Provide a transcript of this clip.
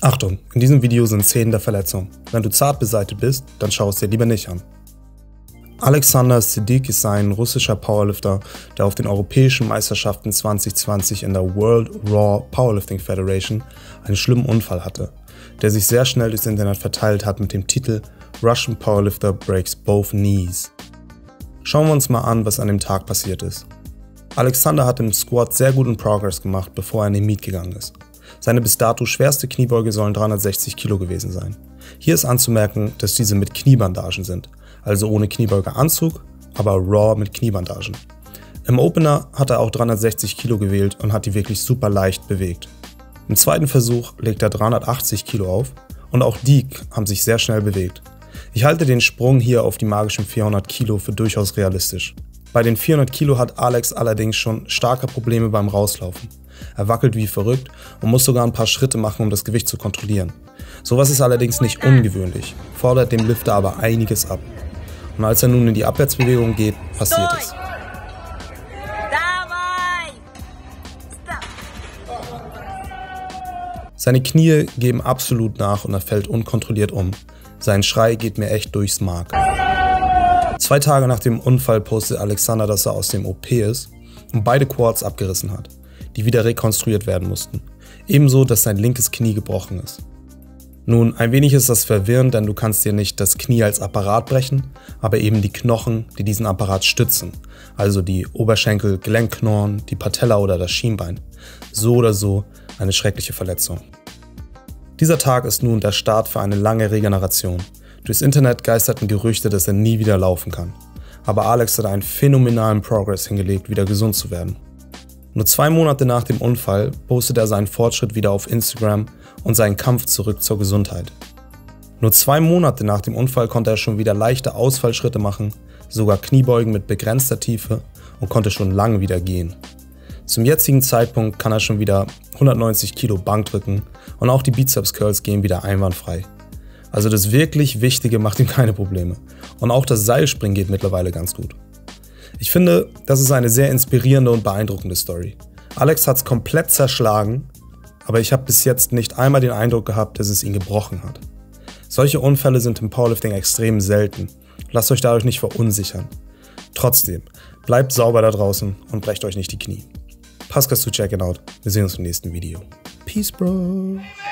Achtung, in diesem Video sind Szenen der Verletzung. Wenn du zart beseitigt bist, dann schau es dir lieber nicht an. Alexander Siddiq ist ein russischer Powerlifter, der auf den Europäischen Meisterschaften 2020 in der World Raw Powerlifting Federation einen schlimmen Unfall hatte, der sich sehr schnell durchs Internet verteilt hat mit dem Titel Russian Powerlifter Breaks Both Knees. Schauen wir uns mal an, was an dem Tag passiert ist. Alexander hat im Squat sehr guten Progress gemacht, bevor er in den Meet gegangen ist. Seine bis dato schwerste Kniebeuge sollen 360 Kilo gewesen sein. Hier ist anzumerken, dass diese mit Kniebandagen sind, also ohne Kniebeugeanzug, aber raw mit Kniebandagen. Im Opener hat er auch 360 Kilo gewählt und hat die wirklich super leicht bewegt. Im zweiten Versuch legt er 380 Kilo auf und auch die haben sich sehr schnell bewegt. Ich halte den Sprung hier auf die magischen 400 Kilo für durchaus realistisch. Bei den 400 Kilo hat Alex allerdings schon starke Probleme beim Rauslaufen. Er wackelt wie verrückt und muss sogar ein paar Schritte machen, um das Gewicht zu kontrollieren. Sowas ist allerdings nicht ungewöhnlich, fordert dem Lifter aber einiges ab. Und als er nun in die Abwärtsbewegung geht, passiert es. Seine Knie geben absolut nach und er fällt unkontrolliert um. Sein Schrei geht mir echt durchs Mark. 2 Tage nach dem Unfall postet Alexander, dass er aus dem OP ist und beide Quads abgerissen hat, die wieder rekonstruiert werden mussten. Ebenso, dass sein linkes Knie gebrochen ist. Nun, ein wenig ist das verwirrend, denn du kannst dir nicht das Knie als Apparat brechen, aber eben die Knochen, die diesen Apparat stützen, also die Oberschenkel, Gelenkknorren, die Patella oder das Schienbein. So oder so eine schreckliche Verletzung. Dieser Tag ist nun der Start für eine lange Regeneration. Durchs Internet geisterten Gerüchte, dass er nie wieder laufen kann. Aber Alex hat einen phänomenalen Progress hingelegt, wieder gesund zu werden. Nur 2 Monate nach dem Unfall postet er seinen Fortschritt wieder auf Instagram und seinen Kampf zurück zur Gesundheit. Nur 2 Monate nach dem Unfall konnte er schon wieder leichte Ausfallschritte machen, sogar Kniebeugen mit begrenzter Tiefe und konnte schon lange wieder gehen. Zum jetzigen Zeitpunkt kann er schon wieder 190 Kilo Bank drücken und auch die Bizeps Curls gehen wieder einwandfrei. Also das wirklich Wichtige macht ihm keine Probleme. Und auch das Seilspringen geht mittlerweile ganz gut. Ich finde, das ist eine sehr inspirierende und beeindruckende Story. Alex hat es komplett zerschlagen, aber ich habe bis jetzt nicht einmal den Eindruck gehabt, dass es ihn gebrochen hat. Solche Unfälle sind im Powerlifting extrem selten. Lasst euch dadurch nicht verunsichern. Trotzdem, bleibt sauber da draußen und brecht euch nicht die Knie. Passt zu checken out. Wir sehen uns im nächsten Video. Peace, Bro.